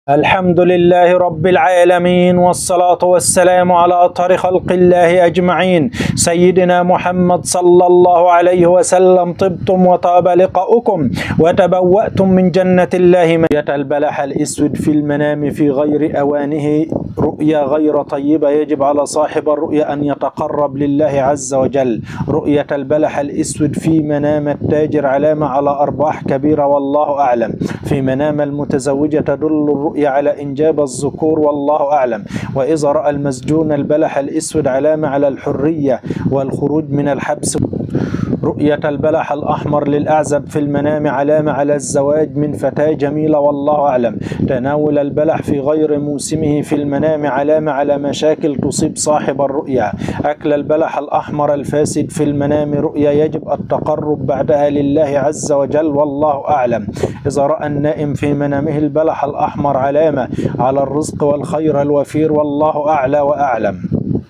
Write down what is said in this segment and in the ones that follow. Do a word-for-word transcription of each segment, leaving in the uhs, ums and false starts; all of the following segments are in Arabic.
الحمد لله رب العالمين، والصلاة والسلام على أطهر خلق الله أجمعين، سيدنا محمد صلى الله عليه وسلم. طبتم وطاب لقاؤكم وتبوأتم من جنة الله. رؤية البلح الأسود في المنام في غير أوانه رؤيا غير طيبة، يجب على صاحب الرؤيا أن يتقرب لله عز وجل. رؤية البلح الأسود في منام التاجر علامة على أرباح كبيرة والله أعلم. في منام المتزوجة تدل الرؤيا على إنجاب الذكور والله أعلم. وإذا رأى المسجون البلح الأسود علامة على الحرية والخروج من الحبس. رؤية البلح الأحمر للأعزب في المنام علامة على الزواج من فتاة جميلة والله أعلم. تناول البلح في غير موسمه في المنام علامة على مشاكل تصيب صاحب الرؤيا. أكل البلح الأحمر الفاسد في المنام رؤيا يجب التقرب بعدها لله عز وجل والله أعلم. إذا رأى النائم في منامه البلح الأحمر علامة على الرزق والخير الوفير والله أعلى وأعلم.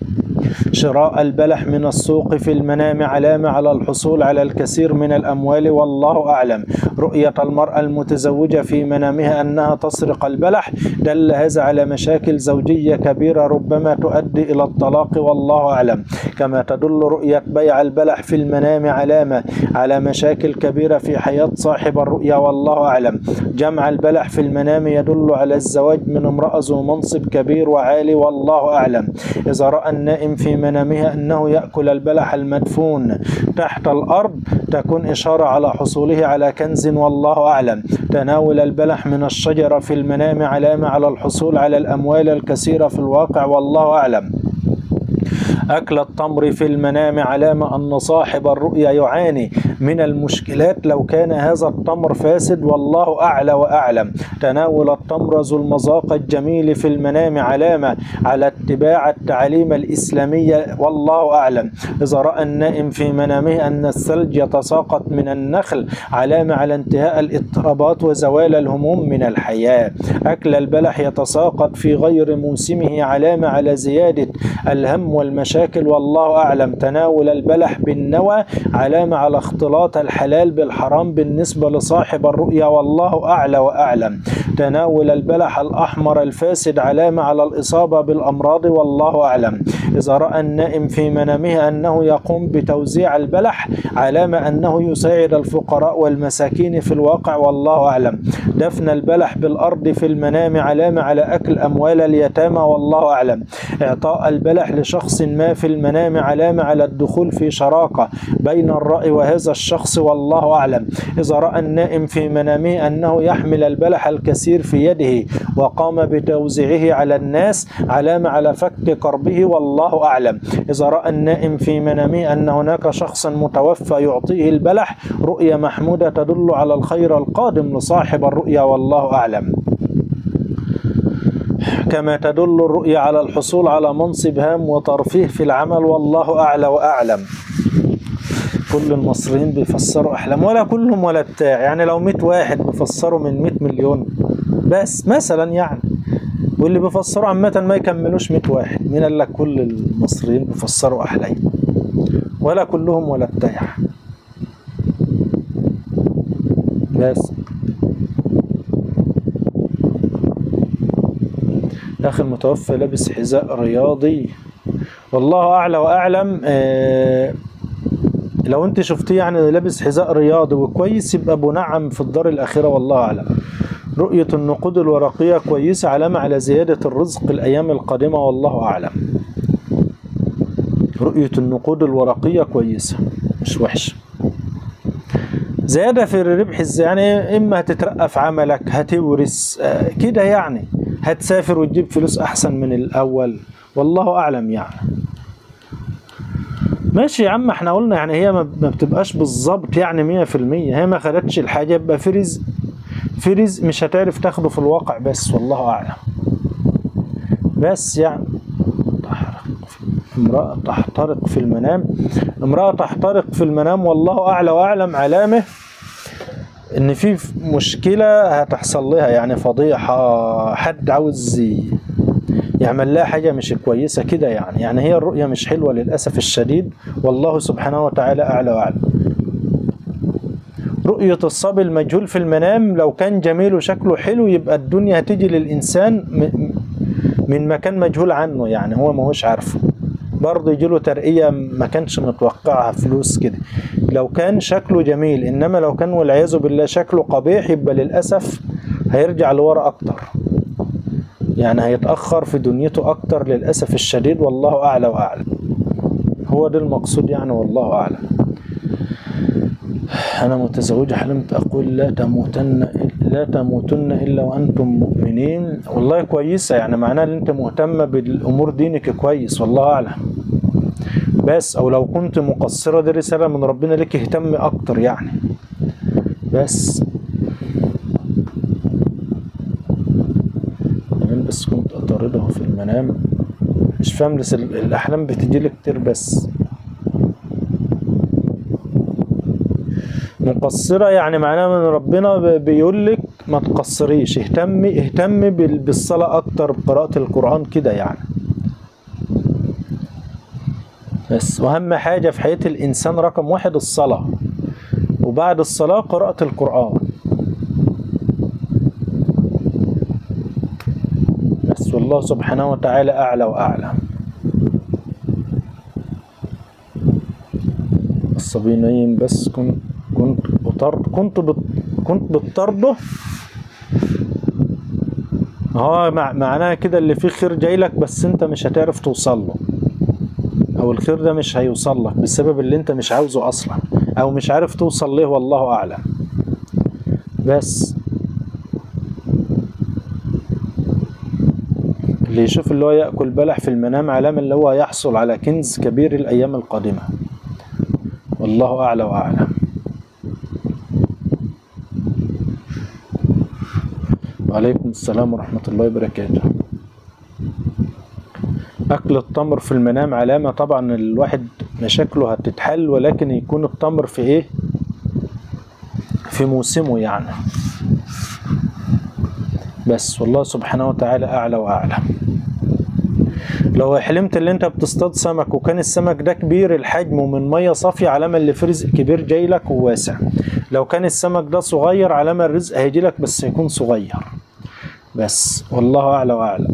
شراء البلح من السوق في المنام علامة على الحصول على الكثير من الأموال والله أعلم. رؤية المرأة المتزوجة في منامها أنها تسرق البلح دل هذا على مشاكل زوجية كبيرة ربما تؤدي إلى الطلاق والله أعلم. كما تدل رؤية بيع البلح في المنام علامة على مشاكل كبيرة في حياة صاحب الرؤيا والله أعلم. جمع البلح في المنام يدل على الزواج من امرأة ذو منصب كبير وعالي والله أعلم. إذا رأى النائم في منامها أنه يأكل البلح المدفون تحت الأرض تكون إشارة على حصوله على كنز والله أعلم. تناول البلح من الشجرة في المنام علامة على الحصول على الأموال الكثيرة في الواقع والله أعلم. أكل التمر في المنام علامة أن صاحب الرؤيا يعاني من المشكلات لو كان هذا التمر فاسد والله أعلى وأعلم. تناول التمر ذو المذاق الجميل في المنام علامة على اتباع التعاليم الإسلامية والله أعلم. إذا رأى النائم في منامه أن الثلج يتساقط من النخل علامة على انتهاء الاضطرابات وزوال الهموم من الحياة. أكل البلح يتساقط في غير موسمه علامة على زيادة الهم والمشاكل والله أعلم. تناول البلح بالنوى علامة على اختلاط الحلال بالحرام بالنسبة لصاحب الرؤيا والله أعلى وأعلم. تناول البلح الأحمر الفاسد علامة على الإصابة بالأمراض والله أعلم. إذا رأى النائم في منامه أنه يقوم بتوزيع البلح علامة أنه يساعد الفقراء والمساكين في الواقع والله أعلم. دفن البلح بالأرض في المنام علامة على أكل أموال اليتامى والله أعلم. إعطاء البلح لشخص ما في المنام علامة على الدخول في شراكة بين الرأي وهذا الشخص والله أعلم. إذا رأى النائم في منامه أنه يحمل البلح الكثير في يده وقام بتوزيعه على الناس علامة على فك كربه والله أعلم. إذا رأى النائم في منامه أن هناك شخص متوفى يعطيه البلح رؤيا محمودة تدل على الخير القادم لصاحب الرؤيا والله أعلم. كما تدل الرؤيا على الحصول على منصب هام وترفيه في العمل والله أعلى وأعلم. كل المصريين بيفسروا أحلام ولا كلهم ولا بتاع، يعني لو مئة واحد بيفسروا من مئة مليون بس مثلا يعني، واللي بيفسروا عامة ما يكملوش مئة واحد. مين قال لك كل المصريين بيفسروا أحلام؟ ولا كلهم ولا بتاع بس. أخي المتوفى لابس حذاء رياضي والله أعلى وأعلم. آه لو أنت شفتيه يعني لابس حذاء رياضي وكويس يبقى أبو نعم في الدار الأخيرة والله أعلم. رؤية النقود الورقية كويسة علامة على زيادة الرزق الأيام القادمة والله أعلم. رؤية النقود الورقية كويسة مش وحشة. زيادة في الربح يعني إما هتترقى في عملك، هتورث آه كده يعني، هتسافر وتجيب فلوس أحسن من الأول والله أعلم يعني. ماشي يا عم، احنا قلنا يعني هي ما بتبقاش بالظبط يعني مية في المية، هي ما خدتش الحاجة يبقى في رزق، في رزق مش هتعرف تاخده في الواقع بس والله أعلم. بس يعني امرأة تحترق في المنام، امرأة تحترق في المنام والله أعلى وأعلم علامة ان في مشكلة هتحصل لها، يعني فضيحة، حد عاوز يعمل لها حاجة مش كويسة كده يعني. يعني هي الرؤية مش حلوة للأسف الشديد والله سبحانه وتعالى أعلى وأعلم. رؤية الصبي المجهول في المنام لو كان جميل وشكله حلو يبقى الدنيا هتيجي للإنسان من مكان مجهول عنه، يعني هو ما هوش عارفه، برضه يجيله ترقية ما كانش متوقعها، فلوس كده لو كان شكله جميل. إنما لو كان والعياذ بالله شكله قبيح يبقى للأسف هيرجع لورا أكتر، يعني هيتأخر في دنيته أكتر للأسف الشديد. والله أعلى وأعلم، هو ده المقصود يعني، والله أعلم. أنا متزوجة حلمت أقول لا تموتن لا تموتن إلا وأنتم مؤمنين. والله كويسة، يعني معناها إن أنت مهتمة بالأمور دينك كويس، والله أعلم. بس أو لو كنت مقصرة دي رسالة من ربنا لك، اهتمي أكتر يعني. بس بس كنت أطارده في المنام، مش فاهم لسه الأحلام بتجيلي كتير. بس مقصرة يعني معناها من ربنا بيقول لك ما تقصريش، اهتمي اهتمي بالصلاة أكتر، بقراءة القرآن كده يعني. بس وأهم حاجة في حياة الإنسان رقم واحد الصلاة، وبعد الصلاة قراءة القرآن. بس والله سبحانه وتعالى أعلى وأعلم. الصبي نايم بس كنت كنت بطرد كنت بت كنت بتطرده. اه معناها كده اللي فيه خير جاي لك، بس انت مش هتعرف توصل له، او الخير ده مش هيوصل لك بسبب اللي انت مش عاوزه اصلا، او مش عارف توصل ليه، والله اعلم. بس اللي يشوف اللي هو يأكل بلح في المنام علامة اللي هو يحصل على كنز كبير الأيام القادمة، والله أعلى وأعلم. وعليكم السلام ورحمة الله وبركاته. أكل التمر في المنام علامة، طبعا الواحد مشاكله هتتحل، ولكن يكون التمر في إيه؟ في موسمه يعني. بس والله سبحانه وتعالى أعلى وأعلم. لو حلمت اللي انت بتصطاد سمك وكان السمك ده كبير الحجم ومن ميه صافيه، علامه اللي في رزق كبير جاي لك وواسع. لو كان السمك ده صغير علامه الرزق هيجي لك بس هيكون صغير. بس والله اعلى واعلم.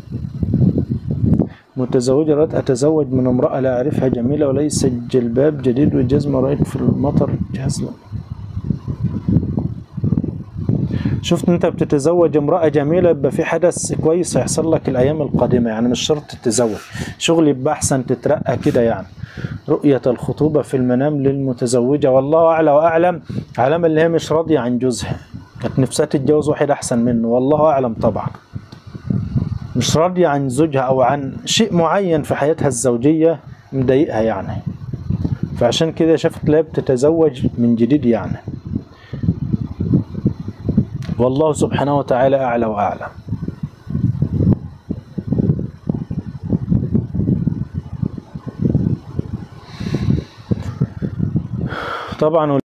متزوجة رأيت أتزوج من امرأة لا أعرفها جميلة وليس جلباب جديد وجزمة، رأيت في المطر جهاز. شفت انت بتتزوج امرأة جميلة يبقى في حدث كويس هيحصل لك الأيام القادمة، يعني مش شرط تتزوج، شغل يبقى أحسن تترقى كده يعني. رؤية الخطوبة في المنام للمتزوجة، والله أعلى وأعلم. علامة اللي هي مش راضية عن جوزها، كانت نفسها تتجوز واحد أحسن منه، والله أعلم. طبعا مش راضية عن زوجها أو عن شيء معين في حياتها الزوجية مضايقها يعني، فعشان كده شافت لا بتتزوج من جديد يعني. والله سبحانه وتعالى أعلى وأعلم. طبعا